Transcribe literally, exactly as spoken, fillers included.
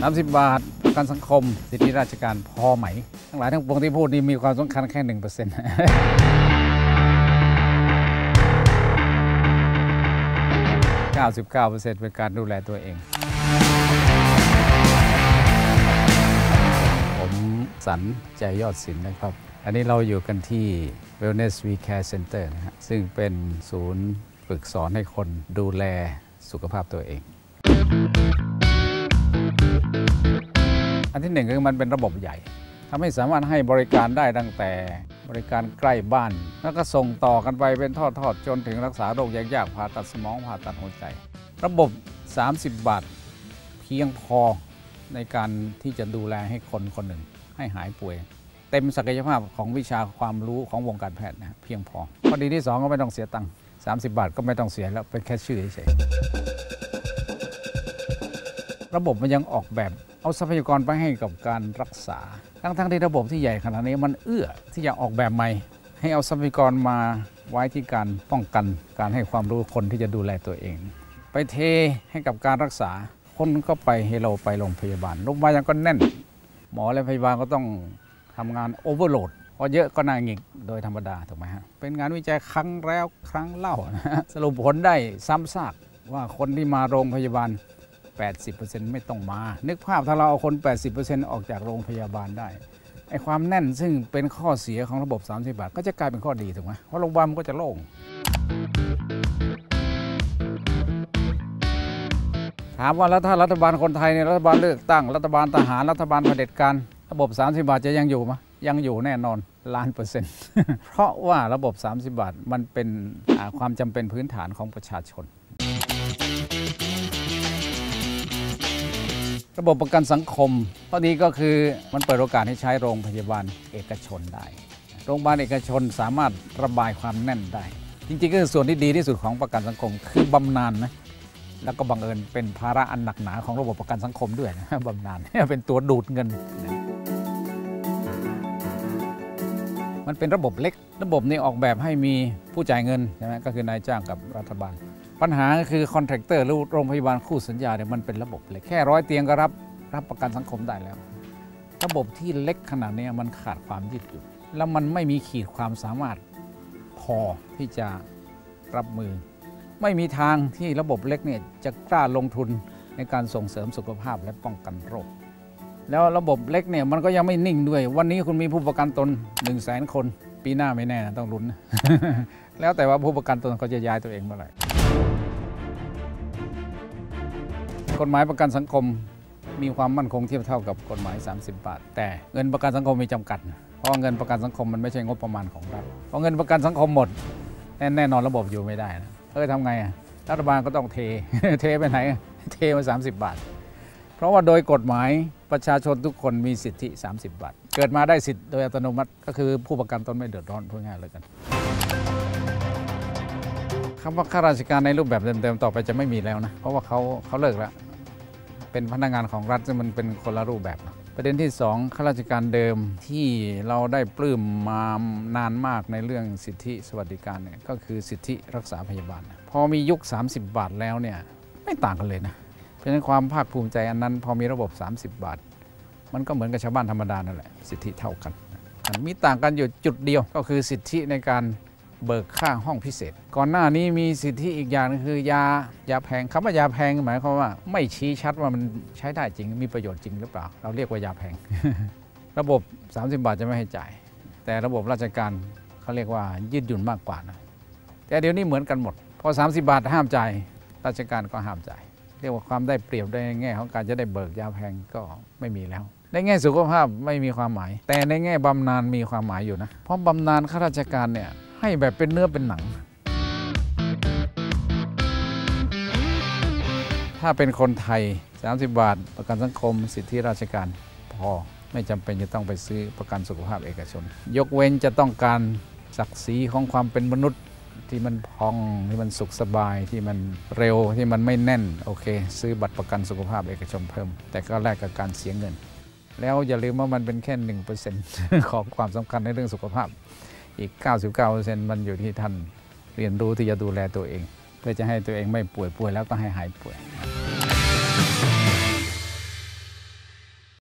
ามสิบบาทประกันสังคมสิทธิราชการพอไหมทั้งหลายทั้งปวงที่พูดนี่มีความสำคัญแค่ หนึ่งเปอร์เซ็นต์ เก้าสิบเก้าเปอร์เซ็นต์ เป็นการดูแลตัวเองผมสันใจยอดศิลป์นะครับอันนี้เราอยู่กันที่ Wellness We Care Center นะฮะซึ่งเป็นศูนย์ฝึกสอนให้คนดูแลสุขภาพตัวเองอันที่หนึ่งคือมันเป็นระบบใหญ่ทำให้สามารถให้บริการได้ตั้งแต่บริการใกล้บ้านแล้วก็ส่งต่อกันไปเป็นทอดๆจนถึงรักษาโรคยากๆผ่าตัดสมองผ่าตัดหัวใจระบบสามสิบบาทเพียงพอในการที่จะดูแลให้คนคนหนึ่งให้หายป่วยเต็มศักยภาพของวิชาความรู้ของวงการแพทย์นะเพียงพอข้อดีที่สองก็ไม่ต้องเสียตังค์สามสิบบาทก็ไม่ต้องเสียแล้วเป็นแค่ชื่อเฉยระบบมันยังออกแบบเอาทรัพยากรไปให้กับการรักษาทั้งทั้งที่ระบบที่ใหญ่ขนาดนี้มันเอื้อที่จะออกแบบใหม่ให้เอาทรัพยากรมาไว้ที่การป้องกันการให้ความรู้คนที่จะดูแลตัวเองไปเทให้กับการรักษาคนก็ไปให้เราไปโรงพยาบาลโรงพยาบาลยังก็แน่นหมอและพยาบาลก็ต้องทำงานโอเวอร์โหลดพอเยอะก็น่าหงิกโดยธรรมดาถูกไหมฮะเป็นงานวิจัยครั้งแล้วครั้งเล่านะสรุปผลได้ซ้ำซากว่าคนที่มาโรงพยาบาล แปดสิบเปอร์เซ็นต์ ไม่ต้องมานึกภาพถ้าเราเอาคน แปดสิบเปอร์เซ็นต์ ออกจากโรงพยาบาลได้ไอ้ความแน่นซึ่งเป็นข้อเสียของระบบสามสิบบาทก็จะกลายเป็นข้อดีถูกไหมเพราะโรงพยาบาลมันก็จะโล่งถามว่าแล้วถ้ารัฐบาลคนไทยเนี่ยรัฐบาลเลือกตั้งรัฐบาลทหารรัฐบาลเผด็จการระบบสามสิบบาทจะยังอยู่ไหมยังอยู่แน่นอนล้านเปอร์เซ็นต์ เพราะว่าระบบสามสิบบาทมันเป็นความจำเป็นพื้นฐานของประชาชนระบบประกันสังคมข้อดีก็คือมันเปิดโอกาสให้ใช้โรงพยาบาลเอกชนได้โรงพยาบาลเอกชนสามารถระบายความแน่นได้จริงๆก็คือส่วนที่ดีที่สุดของประกันสังคมคือบำนาญนะแล้วก็บังเอิญเป็นภาระอันหนักหนาของระบบประกันสังคมด้วยนะบำนาญเป็นตัวดูดเงินมันเป็นระบบเล็กระบบนี้ออกแบบให้มีผู้จ่ายเงินใช่ไหมก็คือนายจ้างกับรัฐบาลปัญหาก็คือคอนแทคเตอร์หรือโรงพยาบาลคู่สัญญาเนี่ยมันเป็นระบบเล็กแค่ร้อยเตียงก็รับรับประกันสังคมได้แล้วระบบที่เล็กขนาดนี้มันขาดความยืดหยุ่นแล้วมันไม่มีขีดความสามารถพอที่จะรับมือไม่มีทางที่ระบบเล็กเนี่ยจะกล้าลงทุนในการส่งเสริมสุขภาพและป้องกันโรคแล้วระบบเล็กเนี่ยมันก็ยังไม่นิ่งด้วยวันนี้คุณมีผู้ประกันตน หนึ่งแสน คนปีหน้าไม่แน่นะต้องลุ้น แล้วแต่ว่าผู้ประกันตนเขาจะย้ายตัวเองเมื่อไหร่กฎหมายประกันสังคมมีความมั่นคงเทียบเท่ากับกฎหมายสามสิบบาทแต่เงินประกันสังคมมีจำกัดเพราะเงินประกันสังคมมันไม่ใช่งบประมาณของรัฐเพราะเงินประกันสังคมหมดแน่นอนระบบอยู่ไม่ได้นะเออทำไงรัฐบาลก็ต้องเท เทไปไหนเทมาสามสิบบาทเพราะว่าโดยกฎหมายประชาชนทุกคนมีสิทธิสามสิบบาทเกิดมาได้สิทธิ์โดยอัตโนมัติก็คือผู้ประกันตนไม่เดือดร้อนพูดง่ายเลยกันคำว่าข้าราชการในรูปแบบเดิมๆต่อไปจะไม่มีแล้วนะเพราะว่าเขาเขาเลิกแล้วเป็นพนักงานของรัฐซึ่งมันเป็นคนละรูปแบบประเด็นที่สองข้าราชการเดิมที่เราได้ปลื้มมานานมากในเรื่องสิทธิสวัสดิการเนี่ยก็คือสิทธิรักษาพยาบาลพอมียุคสามสิบบาทแล้วเนี่ยไม่ต่างกันเลยนะเพราะฉะนั้นความภาคภูมิใจอันนั้นพอมีระบบสามสิบบาทมันก็เหมือนกับชาวบ้านธรรมดานั่นแหละสิทธิเท่ากันมีต่างกันอยู่จุดเดียวก็คือสิทธิในการเบิกค่าห้องพิเศษก่อนหน้านี้มีสิทธิอีกอย่างนึงคือยายาแพงคำว่ายาแพงหมายความว่าไม่ชี้ชัดว่ามันใช้ได้จริงมีประโยชน์จริงหรือเปล่าเราเรียกว่ายาแพง ระบบสามสิบบาทจะไม่ให้จ่ายแต่ระบบราชการเขาเรียกว่ายืดหยุ่นมากกว่านะแต่เดี๋ยวนี้เหมือนกันหมดพอสามสิบบาทห้ามจ่ายราชการก็ห้ามจ่ายเรียกว่าความได้เปรียบในแง่ของการจะได้เบิกยาแพงก็ไม่มีแล้วในแง่สุขภาพไม่มีความหมายแต่ในแง่บำนาญมีความหมายอยู่นะเพราะบำนาญข้าราชการเนี่ยให้แบบเป็นเนื้อเป็นหนังถ้าเป็นคนไทยสามสิบบาทประกันสังคมสิทธิราชการพอไม่จำเป็นจะต้องไปซื้อประกันสุขภาพเอกชนยกเว้นจะต้องการศักดิ์ศรีของความเป็นมนุษย์ที่มันพองที่มันสุขสบายที่มันเร็วที่มันไม่แน่นโอเคซื้อบัตรประกันสุขภาพเอกชนเพิ่มแต่ก็แลกกับการเสียเงินแล้วอย่าลืมว่ามันเป็นแค่ หนึ่งเปอร์เซ็นต์ ของความสำคัญในเรื่องสุขภาพอีก เก้าสิบเก้าเปอร์เซ็นต์ มันอยู่ที่ท่านเรียนรู้ที่จะดูแลตัวเองเพื่อจะให้ตัวเองไม่ป่วยป่วยแล้วก็ให้หายป่วย